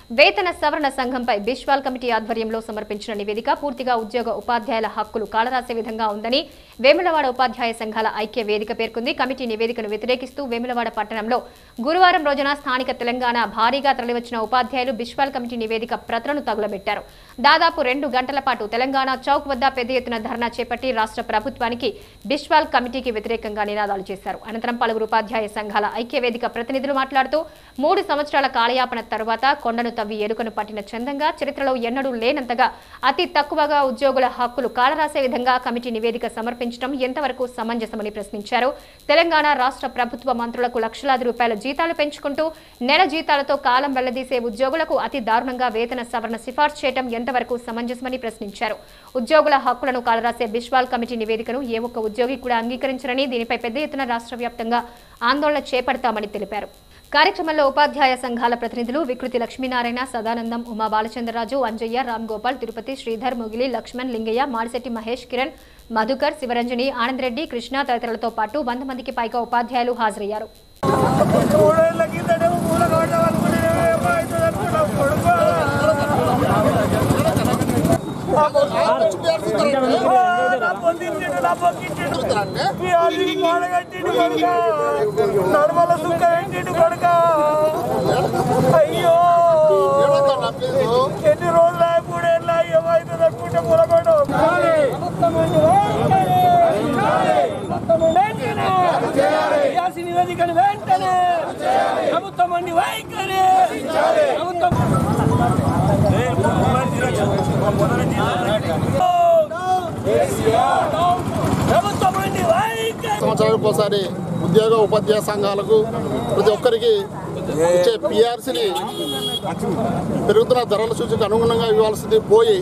వేతన సవరణ సంఘంపై బిశ్వాల్ కమిటీ ఆధ్వర్యంలో సమర్పించిన నివేదిక పూర్తిగా ఉద్యోగ ఉపాధ్యాయుల హక్కులు కాలరాసే విధంగా ఉందని వేములవాడ ఉపాధ్యాయ సంఘాల ఐక్య వేదిక పేర్కొంది. కమిటీ నివేదికను వ్యతిరేకిస్తూ వేములవాడ పట్టణంలో గురువారం రోజున స్థానిక తెలంగాణ భారీగా తరలివచ్చిన ఉపాధ్యాయులు బిశ్వాల్ కమిటీ నివేదిక ప్రతులను తగులబెట్టారు. దాదాపు 2 గంటల పాటు తెలంగాణ చౌక్ వద్ద పెద్ద ఎత్తున ధర్నా చేపట్టి రాష్ట్ర ప్రభుత్వానికి బిశ్వాల్ కమిటీకి వ్యతిరేకంగా నినాదాలు చేశారు. అనంతరం పలువురు ఉపాధ్యాయ సంఘాల ఐక్య వేదిక ప్రతినిధులు మాట్లాడుతూ 3 సంవత్సరాల కాలయాపన తర్వాత కొండను తవ్వి ఎరుకను పట్టిన చందంగా చరిత్రలో ఎన్నడూ లేనంతగా అతి తక్కువగా ఉద్యోగుల హక్కులు కాలరాసే విధంగా కమిటీ నివేదిక సమర్పించడం ఎంతవరకు సమంజసమని ప్రశ్నించారు. తెలంగాణ రాష్ట్ర ప్రభుత్వ మంత్రులకు లక్షలాది రూపాయల జీతాలు పెంచుకుంటూ నెల జీతాలతో కాలం వెళ్లదీసే ఉద్యోగులకు అతి దారుణంగా వేతన సవరణ సిఫార్సు చేయడం ఎంతవరకు సమంజసమని ప్రశ్నించారు. ఉద్యోగుల హక్కులను కాలరాసే బిశ్వాల్ కమిటీ నివేదికను ఏ ఒక్క ఉద్యోగి కూడా అంగీకరించరని, దీనిపై పెద్ద ఎత్తున రాష్ట్ర వ్యాప్తంగా ఆందోళన చేపడతామని తెలిపారు. కార్యక్రమంలో ఉపాధ్యాయ సంఘాల ప్రతినిధులు వికృతి లక్ష్మీనారాయణ, సదానందం, ఉమా బాలచంద్రరాజు, అంజయ్య, రామ్ గోపాల్, తిరుపతి, శ్రీధర్, ముగిలి, లక్ష్మణ్, లింగయ్య, మాడిశెట్టి మహేష్, కిరణ్, మధుకర్, శివరంజని, ఆనందరెడ్డి, కృష్ణ తదితరులతో పాటు 100 మందికి పైగా ఉపాధ్యాయులు హాజరయ్యారు. అయ్యో ఎన్ని రోజులు మూడేళ్ళ ఏమైతే అనుకుంటే పొలగొండు నివేదికను వెంటనే ప్రభుత్వం అండి వైఖరి సంవత్సరానికి ఒకసారి ఉద్యోగ ఉపాధ్యాయ సంఘాలకు ప్రతి ఒక్కరికి ఇచ్చే పిఆర్సీని పెరుగుతున్న ధరల సూచికి అనుగుణంగా ఇవ్వాల్సింది పోయి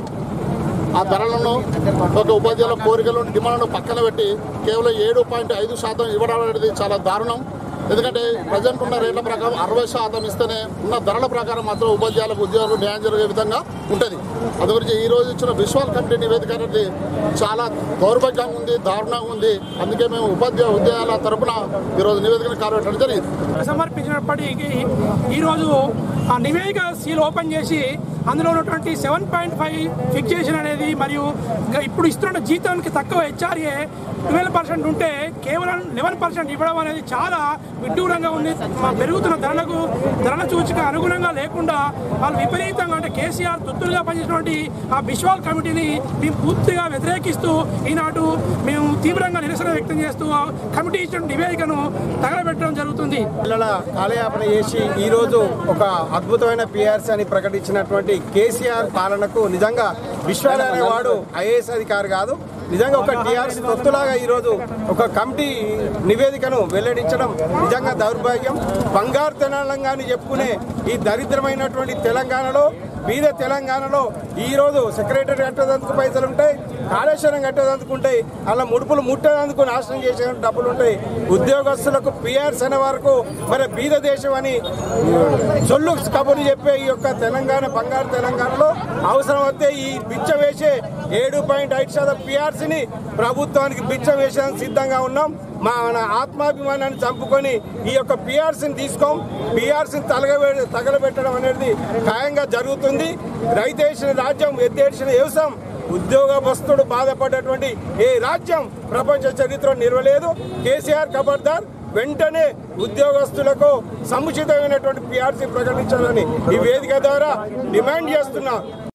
ఆ ధరలను ఒక ఉపాధ్యాయుల కోరికలు డిమాండ్లను పక్కన పెట్టి కేవలం 7.5% ఇవ్వడం అనేది చాలా దారుణం. ఎందుకంటే ప్రజెంట్ ఉన్న రేట్ల ప్రకారం 60% ఇస్తేనే ఉన్న ధరల ప్రకారం మాత్రం ఉపాధ్యాయులకు ఉద్యోగులు న్యాయం జరిగే విధంగా ఉంటుంది. అది గురించి ఈరోజు ఇచ్చిన బిశ్వాల్ కమిటీ నివేదిక అనేది చాలా దౌర్భాగ్యంగా ఉంది, దారుణంగా ఉంది. అందుకే మేము ఉద్యోగాల తరఫున ఈరోజు నివేదికను కాలబెట్టడం జరిగింది. సమర్పించినప్పటికీ ఈరోజు ఆ నివేదిక సీల్ ఓపెన్ చేసి అందులో ఉన్నటువంటి 7.5 ఫిక్సేషన్ అనేది మరియు ఇప్పుడు ఇస్తున్న జీతానికి తక్కువ హెచ్ఆర్ఏ 12% ఉంటే కేవలం 11% ఇవ్వడం అనేది చాలా విడ్డూరంగా ఉంది. పెరుగుతున్న ధరల సూచిక అనుగుణంగా లేకుండా వాళ్ళు విపరీతంగా అంటే కేసీఆర్ తొత్తులుగా పనిచేసినటువంటి ఆ బిశ్వాల్ కమిటీని మేము పూర్తిగా వ్యతిరేకిస్తూ ఈనాడు మేము తీవ్రంగా నిరసన వ్యక్తం చేస్తూ కమిటీ ఇచ్చిన నివేదికను తగలబెట్టడం జరుగుతుంది. పిల్లల కాలయాపన చేసి ఈరోజు ఒక అద్భుతమైన పిఆర్సీ అని ప్రకటించినటువంటి కేసీఆర్ పాలనకు నిజంగా బిశ్వాల్ అనేవాడు ఐఏఎస్ అధికారి కాదు, నిజంగా ఒక టీఆర్ఎస్ తొత్తులాగా ఈరోజు ఒక కమిటీ నివేదికను వెల్లడించడం నిజంగా దౌర్భాగ్యం. బంగారు తెలంగాణ చెప్పుకునే ఈ దరిద్రమైనటువంటి తెలంగాణలో బీద తెలంగాణలో ఈరోజు సెక్రటరీ కట్టేందుకు పైసలు ఉంటాయి, కాళేశ్వరం కట్టేందుకు ఉంటాయి, అలా ముడుపులు ముట్టేందుకు నాశనం చేసే డబ్బులు ఉంటాయి. ఉద్యోగస్తులకు పిఆర్స్ అనే వరకు మరి బీద దేశం అని సొల్లు కబుర్లు చెప్పే ఈ యొక్క తెలంగాణ బంగారు తెలంగాణలో అవసరం వస్తే ఈ బిచ్చం వేసే 7.5% పిఆర్సీని ప్రభుత్వానికి బిచ్చం వేసేందుకు సిద్ధంగా ఉన్నాం. మన ఆత్మాభిమానాన్ని చంపుకొని ఈ యొక్క పిఆర్సీని తీసుకోం, పిఆర్సీని తగలబెట్టడం అనేది ఖాయంగా జరుగుతుంది. రైతేసిన రాజ్యం ఎత్తేసిన వ్యవసాయం ఉద్యోగస్తుడు బాధపడ్డటువంటి ఏ రాజ్యం ప్రపంచ చరిత్రలో నిలవలేదు. కేసీఆర్ ఖబర్దార్, వెంటనే ఉద్యోగస్తులకు సముచితమైనటువంటి పిఆర్సీ ప్రకటించాలని ఈ వేదిక ద్వారా డిమాండ్ చేస్తున్నా.